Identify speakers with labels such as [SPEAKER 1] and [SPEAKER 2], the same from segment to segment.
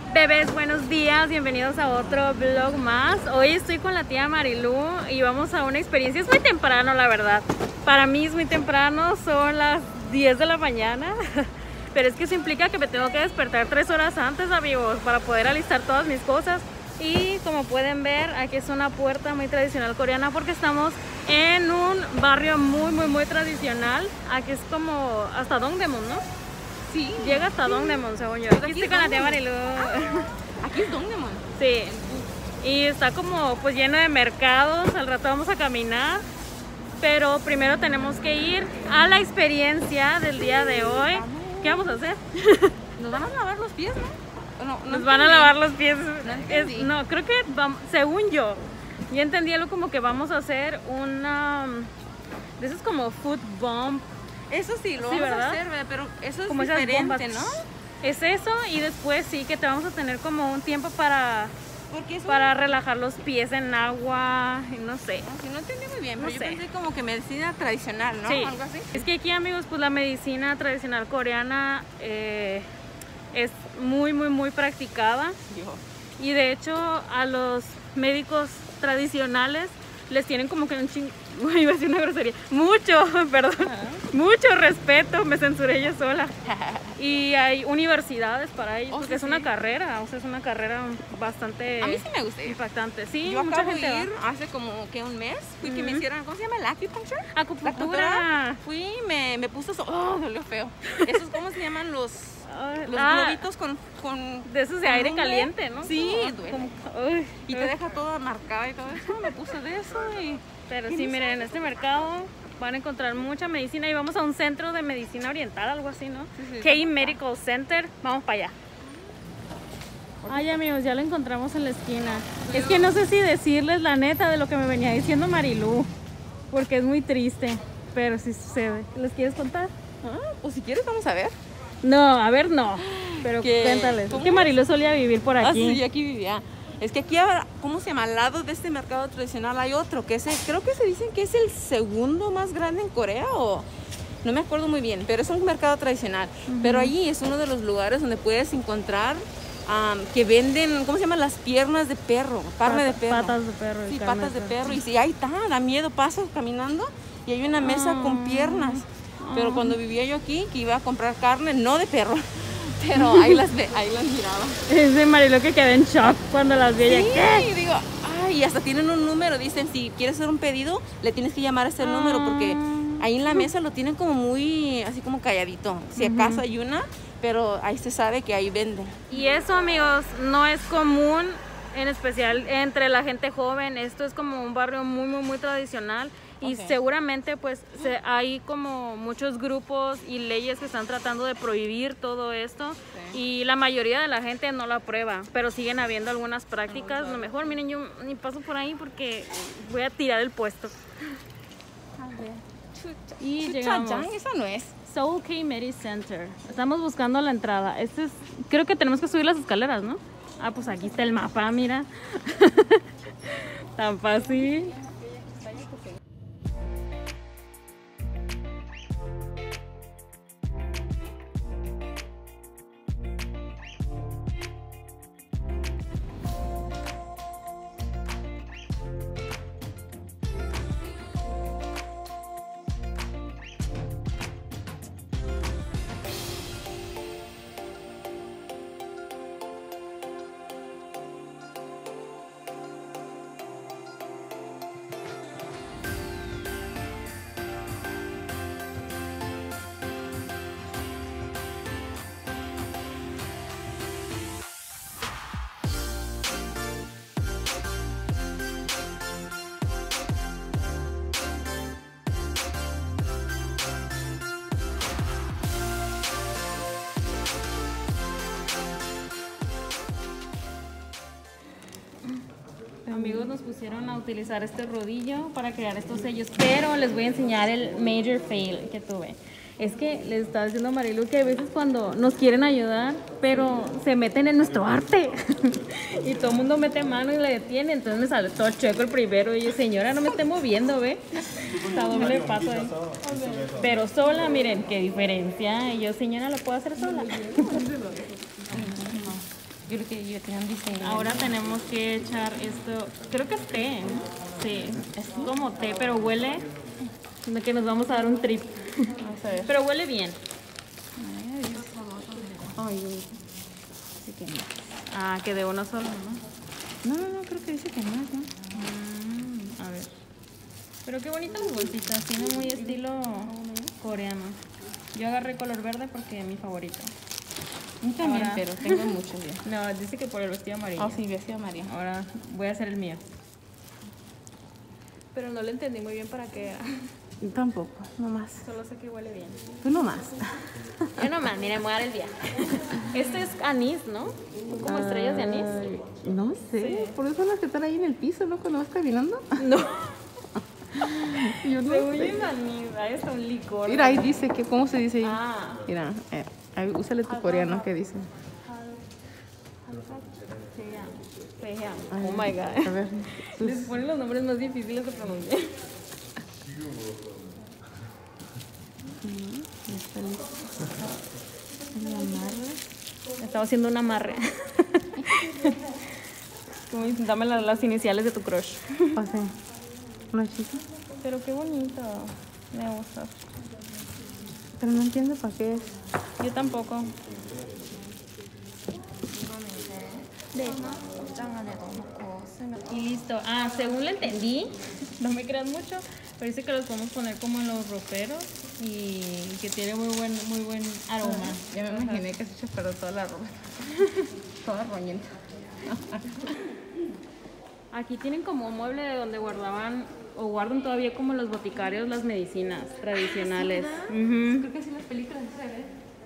[SPEAKER 1] Bebés, buenos días, bienvenidos a otro vlog más. Hoy estoy con la tía Marilu y vamos a una experiencia. Es muy temprano, la verdad. Para mí es muy temprano, son las 10 de la mañana. Pero es que eso implica que me tengo que despertar 3 horas antes, amigos, para poder alistar todas mis cosas. Y como pueden ver, aquí es una puerta muy tradicional coreana porque estamos en un barrio muy tradicional. Aquí es como hasta Dongdaemun, ¿no?
[SPEAKER 2] Sí.
[SPEAKER 1] Llega hasta Dongdaemun, según yo. Aquí estoy con la tía Marilu.
[SPEAKER 2] Aquí es Dongdaemun.
[SPEAKER 1] Sí. Y está como pues lleno de mercados. Al rato vamos a caminar. Pero primero tenemos que ir a la experiencia del día de hoy. ¿Qué vamos a hacer?
[SPEAKER 2] Nos van a lavar los pies, ¿no?
[SPEAKER 1] Nos van a lavar los pies.
[SPEAKER 2] No,
[SPEAKER 1] Creo que según yo entendí algo como que vamos a hacer una de esos como food bomb.
[SPEAKER 2] Eso sí, lo
[SPEAKER 1] Sí,
[SPEAKER 2] vamos
[SPEAKER 1] ¿verdad?
[SPEAKER 2] a hacer, ¿verdad? Pero eso es
[SPEAKER 1] Como esas
[SPEAKER 2] diferente,
[SPEAKER 1] bombas.
[SPEAKER 2] ¿no?
[SPEAKER 1] Es eso, y después sí que te vamos a tener como un tiempo para
[SPEAKER 2] Porque
[SPEAKER 1] relajar los pies en agua, y no sé.
[SPEAKER 2] no entendí muy bien,
[SPEAKER 1] No
[SPEAKER 2] pero
[SPEAKER 1] sé.
[SPEAKER 2] yo pensé como que medicina tradicional, ¿no?
[SPEAKER 1] Sí.
[SPEAKER 2] Algo así.
[SPEAKER 1] Es que aquí, amigos, pues la medicina tradicional coreana es muy practicada.
[SPEAKER 2] Dijo.
[SPEAKER 1] Y de hecho a los médicos tradicionales les tienen como que iba a decir una grosería, mucho respeto, me censuré yo sola. Y hay universidades para ellos, porque
[SPEAKER 2] sí,
[SPEAKER 1] es una
[SPEAKER 2] sí.
[SPEAKER 1] carrera, o sea, es una carrera bastante
[SPEAKER 2] A mí sí me gusta ir.
[SPEAKER 1] impactante. Sí,
[SPEAKER 2] Yo
[SPEAKER 1] mucha
[SPEAKER 2] acabo de
[SPEAKER 1] gente
[SPEAKER 2] ir hace como que un mes, fui que me hicieran, ¿cómo se llama? ¿El acupuncture?
[SPEAKER 1] va. Acupuntura.
[SPEAKER 2] Fui, me puso eso, dolió feo. Esos, ¿cómo se llaman los globitos con
[SPEAKER 1] de esos de
[SPEAKER 2] con
[SPEAKER 1] aire
[SPEAKER 2] lumbre?
[SPEAKER 1] caliente, ¿no?
[SPEAKER 2] Sí,
[SPEAKER 1] Como-
[SPEAKER 2] duele.
[SPEAKER 1] uy,
[SPEAKER 2] Y te deja toda marcada y todo eso. Me puse de eso y...
[SPEAKER 1] Pero sí, miren, en este mercado van a encontrar mucha medicina y vamos a un centro de medicina oriental, algo así, ¿no?
[SPEAKER 2] Sí.
[SPEAKER 1] K Medical Center, vamos para allá. Ay, amigos, ya lo encontramos en la esquina. Es que no sé si decirles la neta de lo que me venía diciendo Marilu, porque es muy triste, pero sí sucede. ¿Les quieres contar?
[SPEAKER 2] Pues si quieres vamos a ver.
[SPEAKER 1] No, a ver, no, pero
[SPEAKER 2] ¿Qué?
[SPEAKER 1] cuéntales. Es
[SPEAKER 2] ¿Cómo
[SPEAKER 1] que Marilu solía vivir por aquí.
[SPEAKER 2] Sí, aquí vivía. Es que aquí ahora, ¿cómo se llama? Al lado de este mercado tradicional hay otro, que creo que se dicen que es el segundo más grande en Corea o... No me acuerdo muy bien, pero es un mercado tradicional. Pero allí es uno de los lugares donde puedes encontrar que venden, ¿cómo se llama? Las piernas de perro, carne de perro.
[SPEAKER 1] Patas de perro. y
[SPEAKER 2] Sí,
[SPEAKER 1] carne
[SPEAKER 2] patas de perro. Y sí, ahí está, da miedo, pasas caminando y hay una mesa con piernas. Pero cuando vivía yo aquí, que iba a comprar carne, no de perro, pero ahí las miraba.
[SPEAKER 1] Es de Marilu que quedé en shock cuando las vi. Ella, ¿qué?
[SPEAKER 2] Y digo, y hasta tienen un número, dicen, si quieres hacer un pedido, le tienes que llamar a ese número, porque ahí en la mesa lo tienen como muy, así como calladito. Si acaso hay una, pero ahí se sabe que ahí venden.
[SPEAKER 1] Y eso, amigos, no es común, en especial entre la gente joven. Esto es como un barrio muy tradicional. Y
[SPEAKER 2] Ok.
[SPEAKER 1] seguramente pues hay como muchos grupos y leyes que están tratando de prohibir todo esto. Y la mayoría de la gente no lo aprueba, pero siguen habiendo algunas prácticas. Lo mejor, miren, yo ni paso por ahí porque voy a tirar el puesto. Y llegamos.
[SPEAKER 2] Chuchayán, esa no es.
[SPEAKER 1] Seoul K Medical Center. Estamos buscando la entrada. Creo que tenemos que subir las escaleras, ¿no? Ah, pues aquí está el mapa, mira. Tan fácil. Amigos, nos pusieron a utilizar este rodillo para crear estos sellos, pero les voy a enseñar el major fail que tuve. Es que les estaba diciendo a Marilu que a veces cuando nos quieren ayudar, pero se meten en nuestro arte y todo el mundo mete mano y le detiene, entonces me sale todo chueco el primero y yo, señora, no me esté moviendo, ¿ve? Está doble paso ahí. Pero sola, miren qué diferencia. Y yo, señora, ¿lo puedo hacer sola?
[SPEAKER 2] Yo creo que yo tenía un diseño.
[SPEAKER 1] Ahora tenemos que echar esto, creo que es té, ¿no? Sí, es como té, pero huele que nos vamos a dar un trip.
[SPEAKER 2] Vamos a ver.
[SPEAKER 1] Pero huele bien.
[SPEAKER 2] Ay, dice que no.
[SPEAKER 1] Ah, que de uno solo, ¿no?
[SPEAKER 2] No, creo que dice que no, ¿no?
[SPEAKER 1] A ver. Pero qué bonitas las bolsitas, tiene muy estilo coreano. Yo agarré color verde porque es mi favorito.
[SPEAKER 2] Yo también,
[SPEAKER 1] Ahora-
[SPEAKER 2] pero tengo muchos ya.
[SPEAKER 1] No, dice que por el vestido amarillo.
[SPEAKER 2] Oh, sí, vestido amarillo.
[SPEAKER 1] Ahora voy a hacer el mío. Pero no le entendí muy bien para qué era.
[SPEAKER 2] Yo tampoco, nomás.
[SPEAKER 1] Solo sé que huele bien.
[SPEAKER 2] Tú nomás.
[SPEAKER 1] Yo nomás, miren, voy a dar el viaje. Este es anís, ¿no? Como estrellas de anís.
[SPEAKER 2] Ay, no sé, por eso las que están ahí en el piso, ¿no? Cuando vas caminando.
[SPEAKER 1] No.
[SPEAKER 2] Yo no
[SPEAKER 1] Según
[SPEAKER 2] sé.
[SPEAKER 1] es anís, ahí está un licor.
[SPEAKER 2] Mira, ahí dice que, ¿cómo se dice ahí?
[SPEAKER 1] Ah.
[SPEAKER 2] Mira, ahí, úsale tu coreano, ¿qué dice?
[SPEAKER 1] Oh my god.
[SPEAKER 2] A ver.
[SPEAKER 1] Les ponen los nombres más difíciles de pronunciar.
[SPEAKER 2] Está listo. El amarre.
[SPEAKER 1] Estaba haciendo un amarre. Como dame las iniciales de tu crush.
[SPEAKER 2] O sea, una chica.
[SPEAKER 1] Pero qué bonito. Me gusta.
[SPEAKER 2] Pero no entiendo para qué es.
[SPEAKER 1] Yo tampoco. Y listo. Ah, según le entendí, no me creas mucho, pero dice que los podemos poner como en los roperos y que tiene muy buen aroma.
[SPEAKER 2] Ya me imaginé que se chaparró toda la ropa. Toda roñenta.
[SPEAKER 1] Aquí tienen como un mueble de donde guardaban o guardan todavía como los boticarios las medicinas tradicionales. Ujú.
[SPEAKER 2] Creo que sí en las películas se ve.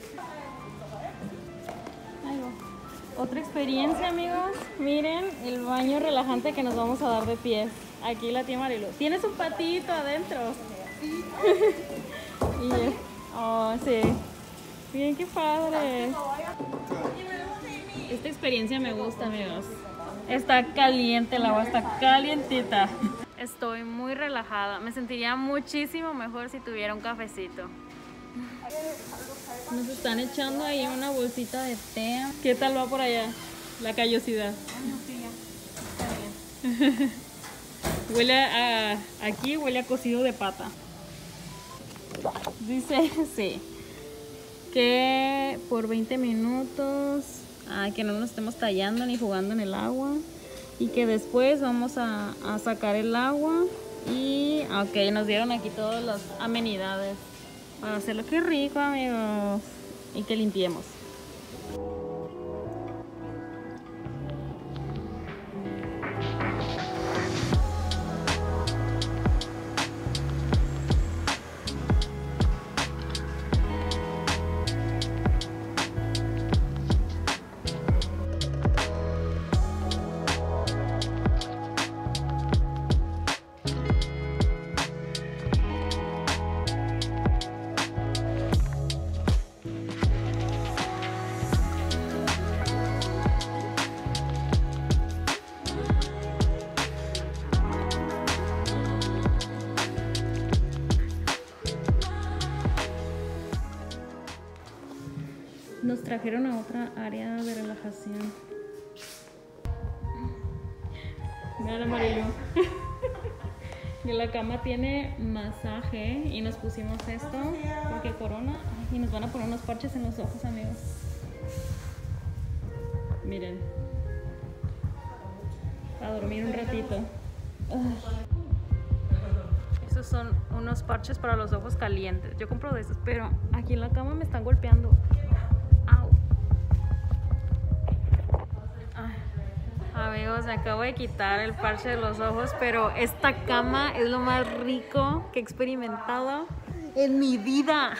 [SPEAKER 1] Ahí va. Otra experiencia, amigos. Miren el baño relajante que nos vamos a dar de pies. Aquí la tía Marilu. Tienes un patito adentro. Sí. Oh, sí. Bien, qué padre. Esta experiencia me gusta, amigos. Está caliente, el agua está calientita. Estoy muy relajada. Me sentiría muchísimo mejor si tuviera un cafecito. Nos están echando ahí una bolsita de té. ¿Qué tal va por allá? La callosidad. Huele a... Aquí huele a cocido de pata. Dice, sí, que por 20 minutos, que no nos estemos tallando ni jugando en el agua. Y que después vamos a sacar el agua. Y, ok, nos dieron aquí todas las amenidades para hacerlo. Qué rico, amigos. Y que limpiemos. Nos trajeron a otra área de relajación. Mira la Marilu. Que la cama tiene masaje y nos pusimos esto porque corona y nos van a poner unos parches en los ojos, amigos. Miren. A dormir un ratito. Estos son unos parches para los ojos calientes. Yo compro de estos, pero aquí en la cama me están golpeando. Au. Ay. Amigos, me acabo de quitar el parche de los ojos, pero esta cama es lo más rico que he experimentado en mi vida.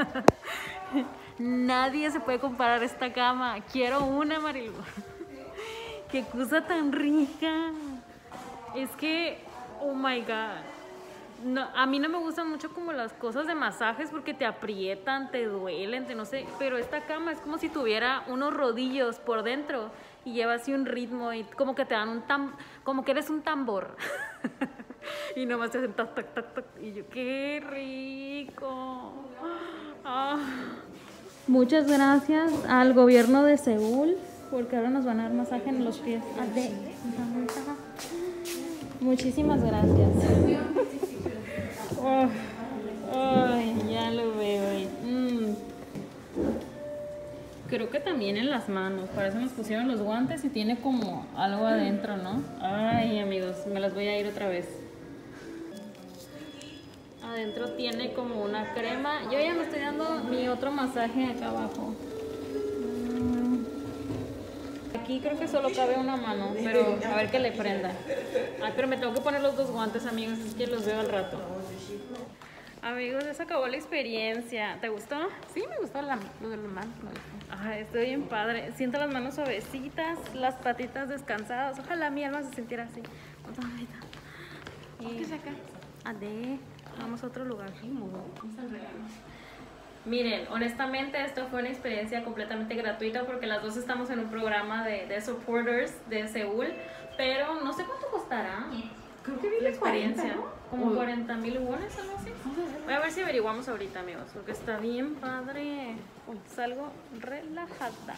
[SPEAKER 1] Nadie se puede comparar a esta cama. Quiero una, Marilu. Qué cosa tan rica. Es que, oh my god. No, a mí no me gustan mucho como las cosas de masajes porque te aprietan, te duelen, no sé. Pero esta cama es como si tuviera unos rodillos por dentro y lleva así un ritmo y como que te dan como que eres un tambor. Y nomás te hacen tac, tac, tac, tac. Y yo, qué rico. Ah. Muchas gracias al gobierno de Seúl porque ahora nos van a dar masaje en los pies. Muchísimas gracias. Oh, ay, ya lo veo. Creo que también en las manos. Para eso nos pusieron los guantes y tiene como algo adentro, ¿no? Ay, amigos, me las voy a ir otra vez. Adentro tiene como una crema. Yo ya me estoy dando mi otro masaje acá abajo. Aquí creo que solo cabe una mano, pero a ver que le prenda. Ay, pero me tengo que poner los dos guantes, amigos, es que los veo al rato. Amigos, ya se acabó la experiencia. ¿Te gustó?
[SPEAKER 2] Sí, me gustó lo de las manos.
[SPEAKER 1] Ay, estoy bien padre. Siento las manos suavecitas, las patitas descansadas. Ojalá mi alma se sintiera así.
[SPEAKER 2] ¿Qué es acá?
[SPEAKER 1] Vamos a otro lugar. Miren, honestamente esto fue una experiencia completamente gratuita porque las dos estamos en un programa de supporters de Seúl, pero no sé cuánto costará.
[SPEAKER 2] Creo que vi
[SPEAKER 1] la experiencia,
[SPEAKER 2] 40, ¿no?
[SPEAKER 1] como 40,000 wones, algo así. Voy a ver si averiguamos ahorita, amigos, porque está bien padre. Salgo relajada.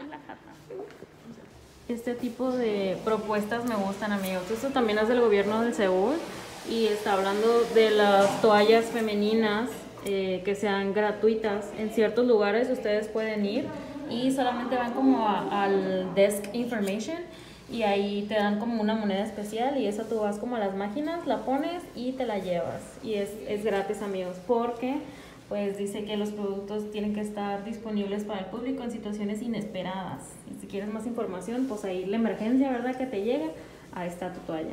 [SPEAKER 1] Este tipo de propuestas me gustan, amigos. Esto también es del gobierno de Seúl y está hablando de las toallas femeninas que sean gratuitas. En ciertos lugares ustedes pueden ir y solamente van como al desk information y ahí te dan como una moneda especial y esa tú vas como a las máquinas, la pones y te la llevas. Y es gratis, amigos, porque pues dice que los productos tienen que estar disponibles para el público en situaciones inesperadas. Y si quieres más información, pues ahí la emergencia, ¿verdad? Que te llega, ahí está tu toalla.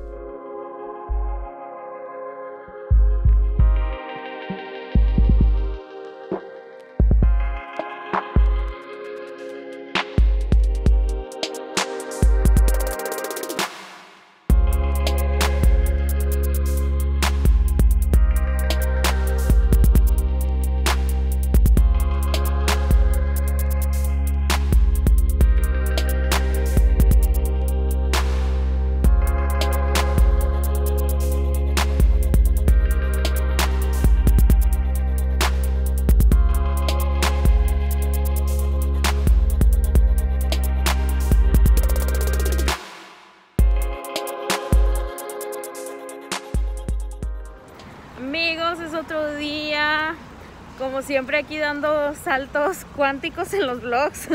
[SPEAKER 1] Amigos, es otro día, como siempre aquí dando saltos cuánticos en los vlogs.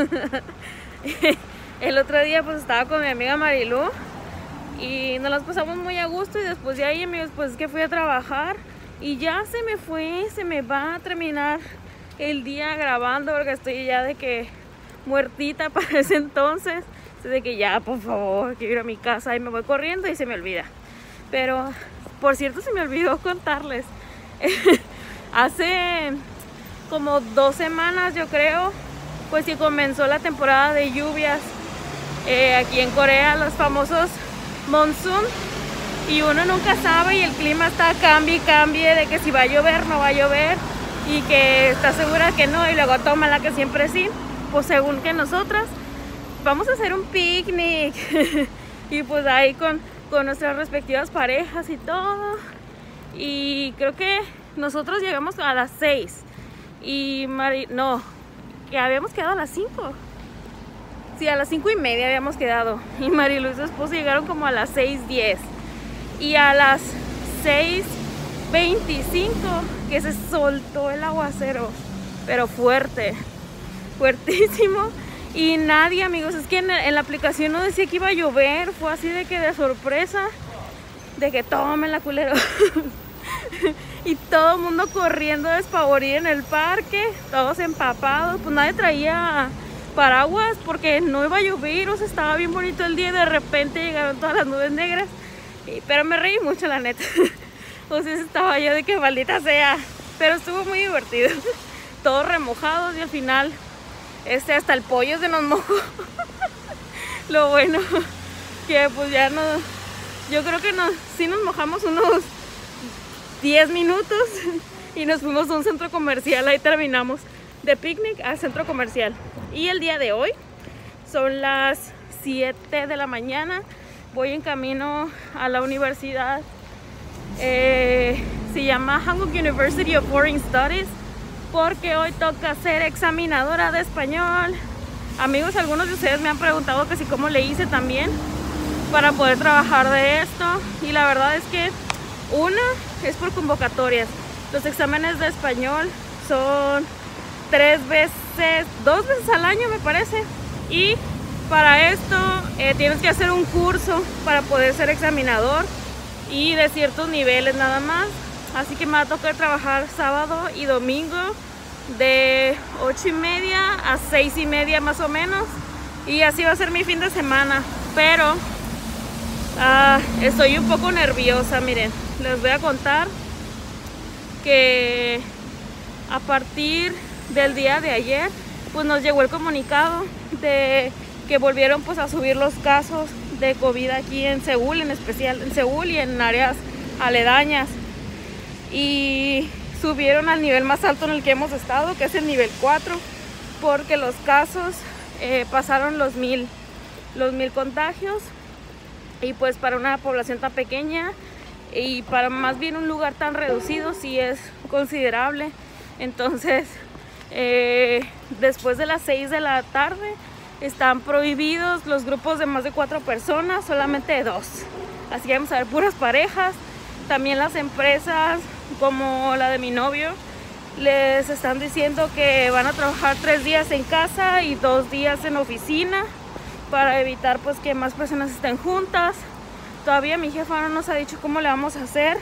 [SPEAKER 1] El otro día pues estaba con mi amiga Marilú y nos las pasamos muy a gusto y después de ahí, amigos, pues es que fui a trabajar y ya se me va a terminar el día grabando porque estoy ya de que muertita para ese entonces, de que ya, por favor, quiero ir a mi casa y me voy corriendo y se me olvida. Pero por cierto, se me olvidó contarles. Hace como 2 semanas, yo creo, pues que comenzó la temporada de lluvias aquí en Corea, los famosos monsoon. Y uno nunca sabe y el clima está cambie y cambie de que si va a llover, no va a llover. Y que está segura que no y luego toma la que siempre sí. Pues según que nosotras vamos a hacer un picnic. Y pues ahí con nuestras respectivas parejas y todo. Y creo que nosotros llegamos a las 6 y que habíamos quedado a las 5. Sí, a las 5:30 habíamos quedado y Marilu y su esposo llegaron como a las 6:10 y a las 6:25 que se soltó el aguacero, pero fuertísimo. Y nadie, amigos, es que en la aplicación no decía que iba a llover, fue así de que de sorpresa, de que tomen la culero. Y todo el mundo corriendo despavorido en el parque, todos empapados, pues nadie traía paraguas porque no iba a llover, o sea, estaba bien bonito el día y de repente llegaron todas las nubes negras. Pero me reí mucho, la neta. O sea, estaba yo de que maldita sea, pero estuvo muy divertido. Todos remojados y al final hasta el pollo se nos mojó. Lo bueno que pues ya no, yo creo que sí nos mojamos unos 10 minutos y nos fuimos a un centro comercial. Ahí terminamos de picnic al centro comercial. Y el día de hoy son las 7 de la mañana. Voy en camino a la universidad. Se llama Hanguk University of Foreign Studies, porque hoy toca ser examinadora de español. Amigos, algunos de ustedes me han preguntado que si cómo le hice también para poder trabajar de esto, y la verdad es que una es por convocatorias. Los exámenes de español son 2 veces al año me parece, y para esto tienes que hacer un curso para poder ser examinador y de ciertos niveles nada más. Así que me va a tocar trabajar sábado y domingo de 8:30 a 6:30 más o menos, y así va a ser mi fin de semana. Pero estoy un poco nerviosa. Miren, les voy a contar que a partir del día de ayer pues nos llegó el comunicado de que volvieron pues a subir los casos de COVID aquí en Seúl, en especial en Seúl y en áreas aledañas, y subieron al nivel más alto en el que hemos estado, que es el nivel 4, porque los casos pasaron los 1000 contagios, y pues para una población tan pequeña y para más bien un lugar tan reducido sí es considerable. Entonces después de las 6 de la tarde están prohibidos los grupos de más de 4 personas, solamente 2. Así que vamos a ver puras parejas. También las empresas como la de mi novio les están diciendo que van a trabajar 3 días en casa y 2 días en oficina para evitar pues que más personas estén juntas. Todavía mi jefa no nos ha dicho cómo le vamos a hacer,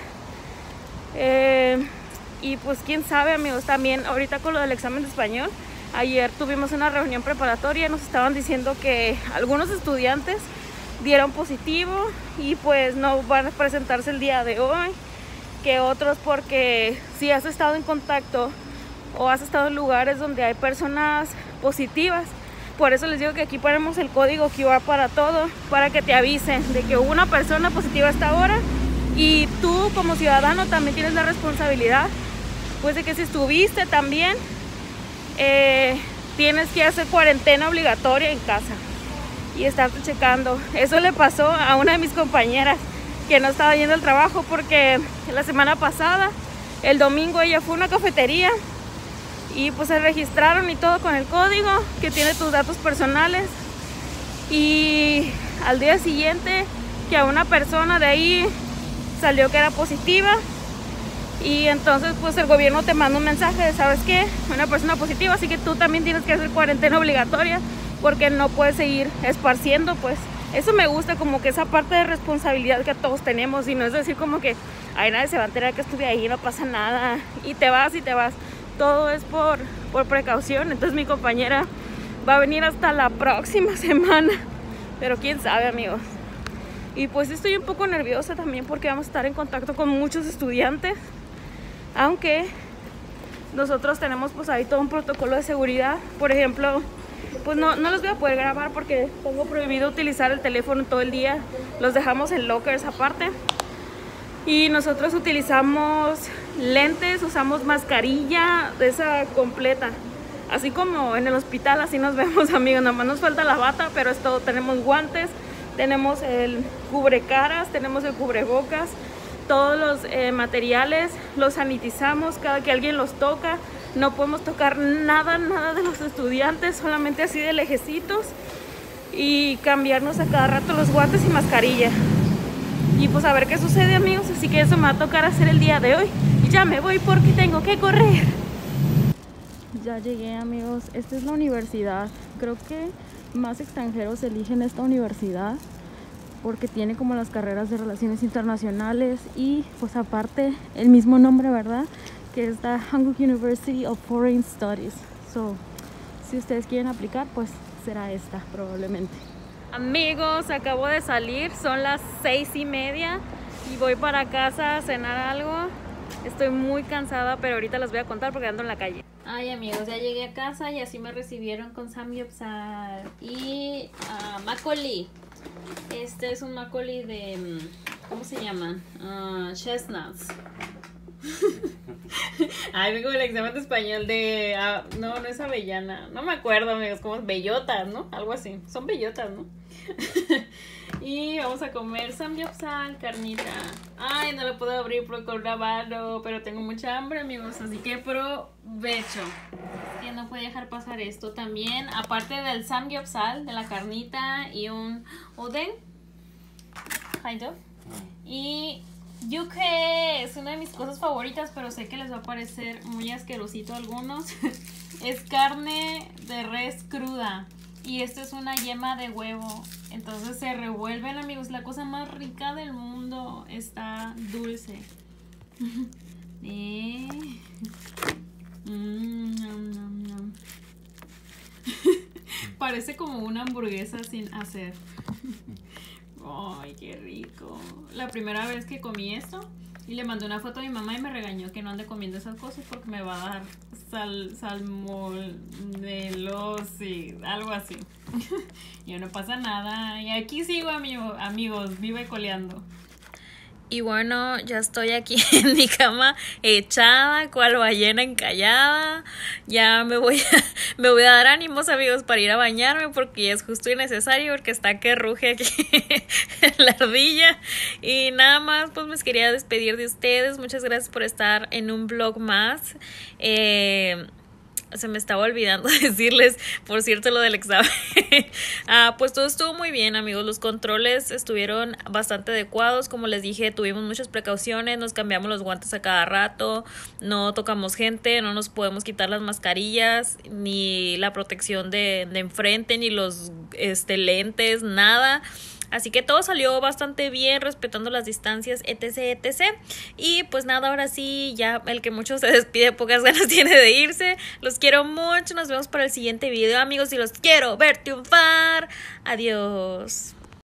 [SPEAKER 1] y pues quién sabe, amigos. También ahorita con lo del examen de español, ayer tuvimos una reunión preparatoria, nos estaban diciendo que algunos estudiantes dieron positivo y pues no van a presentarse el día de hoy, que otros porque si has estado en contacto o has estado en lugares donde hay personas positivas. Por eso les digo que aquí ponemos el código QR para todo, para que te avisen de que hubo una persona positiva a esta hora, y tú como ciudadano también tienes la responsabilidad pues de que si estuviste también tienes que hacer cuarentena obligatoria en casa y estarte checando. Eso le pasó a una de mis compañeras que no estaba yendo al trabajo porque la semana pasada, el domingo, ella fue a una cafetería y pues se registraron y todo con el código que tiene tus datos personales, y al día siguiente que a una persona de ahí salió que era positiva, y entonces pues el gobierno te manda un mensaje de, ¿sabes qué? Una persona positiva, así que tú también tienes que hacer cuarentena obligatoria porque no puedes seguir esparciendo. Pues eso me gusta, como que esa parte de responsabilidad que todos tenemos, y no es decir como que ay, nadie se va a enterar que estuve ahí, no pasa nada, y te vas. Todo es por precaución. Entonces mi compañera va a venir hasta la próxima semana, pero quién sabe, amigos. Y pues estoy un poco nerviosa también porque vamos a estar en contacto con muchos estudiantes, aunque nosotros tenemos pues ahí todo un protocolo de seguridad. Por ejemplo, pues no los voy a poder grabar porque tengo prohibido utilizar el teléfono todo el día, los dejamos en lockers aparte. Y nosotros utilizamos lentes, usamos mascarilla de esa completa, así como en el hospital, así nos vemos, amigos. Nada más nos falta la bata, pero es todo. Tenemos guantes, tenemos el cubrecaras, tenemos el cubrebocas, todos los materiales los sanitizamos cada que alguien los toca. No podemos tocar nada de los estudiantes, solamente así de lejecitos, y cambiarnos a cada rato los guantes y mascarilla. Y pues a ver qué sucede, amigos. Así que eso me va a tocar hacer el día de hoy. Y ya me voy porque tengo que correr. Ya llegué, amigos. Esta es la universidad. Creo que más extranjeros eligen esta universidad porque tiene como las carreras de relaciones internacionales y pues aparte el mismo nombre, ¿verdad? Que es la Hankuk University of Foreign Studies. So, si ustedes quieren aplicar, pues será esta probablemente. Amigos, acabo de salir, son las 6:30 y voy para casa a cenar algo. Estoy muy cansada, pero ahorita les voy a contar porque ando en la calle. Ay, amigos, ya llegué a casa y así me recibieron con samgyeopsal y makgeolli. Este es un makgeolli de, ¿cómo se llaman? Chestnuts. Ay, vengo del examen de español de... no es avellana. No me acuerdo, amigos, como es bellotas, ¿no? Algo así. Son bellotas, ¿no? Y vamos a comer samgyeopsal, carnita. Ay, no lo puedo abrir por grabarlo, pero tengo mucha hambre, amigos, así que provecho. Que no puede dejar pasar esto también. Aparte del samgyeopsal, de la carnita y un oden. Kind of. Y yuke es una de mis cosas favoritas, pero sé que les va a parecer muy asquerosito a algunos. Es carne de res cruda. Y esto es una yema de huevo. Entonces se revuelven, amigos. La cosa más rica del mundo. Está dulce. Parece como una hamburguesa sin hacer. Ay, qué rico. La primera vez que comí esto y le mandé una foto a mi mamá y me regañó que no ande comiendo esas cosas porque me va a dar salmonelosis, algo así. Y no pasa nada. Y aquí sigo, amigos, vive coleando. Y bueno, ya estoy aquí en mi cama echada, cual ballena encallada. Ya me voy a dar ánimos, amigos, para ir a bañarme porque es justo y necesario porque está que ruge aquí la ardilla. Y nada más, pues me quería despedir de ustedes. Muchas gracias por estar en un vlog más. Se me estaba olvidando decirles, por cierto, lo del examen. Pues todo estuvo muy bien, amigos. Los controles estuvieron bastante adecuados. Como les dije, tuvimos muchas precauciones. Nos cambiamos los guantes a cada rato. No tocamos gente. No nos podemos quitar las mascarillas. Ni la protección de enfrente. Ni los lentes. Nada. Así que todo salió bastante bien, respetando las distancias, etc, etc. Y pues nada, ahora sí, ya el que mucho se despide, pocas ganas tiene de irse. Los quiero mucho, nos vemos para el siguiente video, amigos, y los quiero ver triunfar. Adiós.